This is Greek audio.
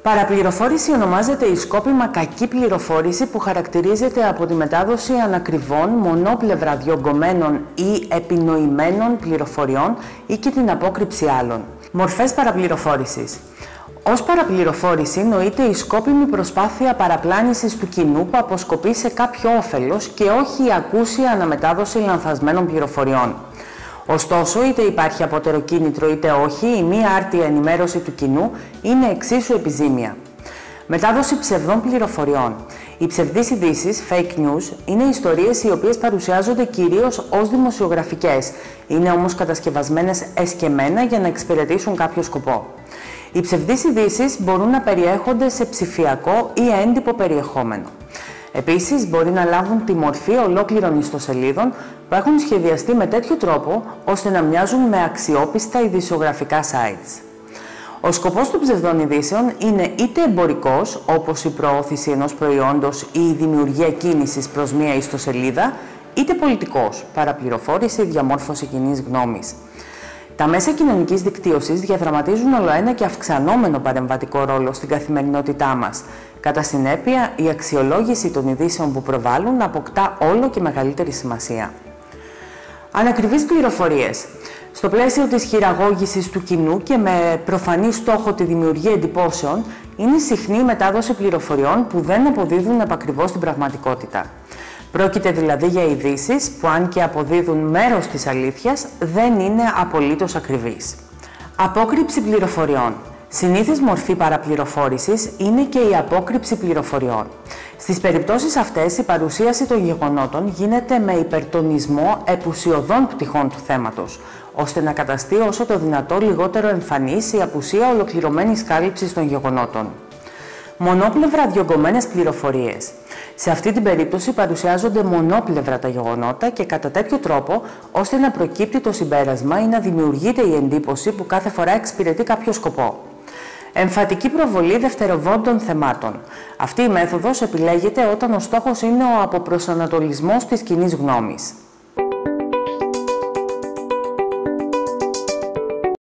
Παραπληροφόρηση ονομάζεται η σκόπιμα κακή πληροφόρηση που χαρακτηρίζεται από τη μετάδοση ανακριβών, μονόπλευρα διωγγωμένων ή επινοημένων πληροφοριών ή και την απόκρυψη άλλων. Μορφές παραπληροφόρησης. Ως παραπληροφόρηση νοείται η σκόπιμη προσπάθεια παραπλάνησης του κοινού που αποσκοπεί σε κάποιο όφελος και όχι η ακούσια αναμετάδοση λανθασμένων πληροφοριών. Ωστόσο, είτε υπάρχει απότερο κίνητρο είτε όχι, η μη άρτια ενημέρωση του κοινού είναι εξίσου επιζήμια. Μετάδοση ψευδών πληροφοριών. Οι ψευδείς ειδήσεις, fake news, είναι ιστορίες οι οποίες παρουσιάζονται κυρίως ως δημοσιογραφικές, είναι όμως κατασκευασμένες εσκεμμένα για να εξυπηρετήσουν κάποιο σκοπό. Οι ψευδείς ειδήσεις μπορούν να περιέχονται σε ψηφιακό ή έντυπο περιεχόμενο. Επίσης, μπορεί να λάβουν τη μορφή ολόκληρων ιστοσελίδων που έχουν σχεδιαστεί με τέτοιο τρόπο ώστε να μοιάζουν με αξιόπιστα ειδησιογραφικά sites. Ο σκοπός των ψευδών ειδήσεων είναι είτε εμπορικός, όπως η προώθηση ενός προϊόντος ή η δημιουργία κίνησης προς μία ιστοσελίδα, είτε πολιτικός, παραπληροφόρηση ή διαμόρφωση κοινής γνώμης. Τα μέσα κοινωνικής δικτύωσης διαδραματίζουν ολοένα και αυξανόμενο παρεμβατικό ρόλο στην καθημερινότητά μας. Κατά συνέπεια, η αξιολόγηση των ειδήσεων που προβάλλουν αποκτά όλο και μεγαλύτερη σημασία. Ανακριβείς πληροφορίες. Στο πλαίσιο της χειραγώγησης του κοινού και με προφανή στόχο τη δημιουργία εντυπώσεων, είναι συχνή η μετάδοση πληροφοριών που δεν αποδίδουν επακριβώς την πραγματικότητα. Πρόκειται δηλαδή για ειδήσεις που, αν και αποδίδουν μέρος της αλήθειας, δεν είναι απολύτως ακριβείς. Απόκρυψη πληροφοριών. Συνήθις μορφή παραπληροφόρησης είναι και η απόκρυψη πληροφοριών. Στις περιπτώσεις αυτές, η παρουσίαση των γεγονότων γίνεται με υπερτονισμό επουσιωδών πτυχών του θέματος, ώστε να καταστεί όσο το δυνατό λιγότερο εμφανής η απουσία ολοκληρωμένης κάλυψης των γεγονότων. Μονόπλευρα διωγγωμένες πληροφορίες. Σε αυτή την περίπτωση παρουσιάζονται μονόπλευρα τα γεγονότα και κατά τέτοιο τρόπο ώστε να προκύπτει το συμπέρασμα ή να δημιουργείται η εντύπωση που κάθε φορά εξυπηρετεί κάποιο σκοπό. Εμφατική προβολή δευτεροβόντων θεμάτων. Αυτή η μέθοδος επιλέγεται όταν ο στόχος είναι ο αποπροσανατολισμός της κοινής γνώμης.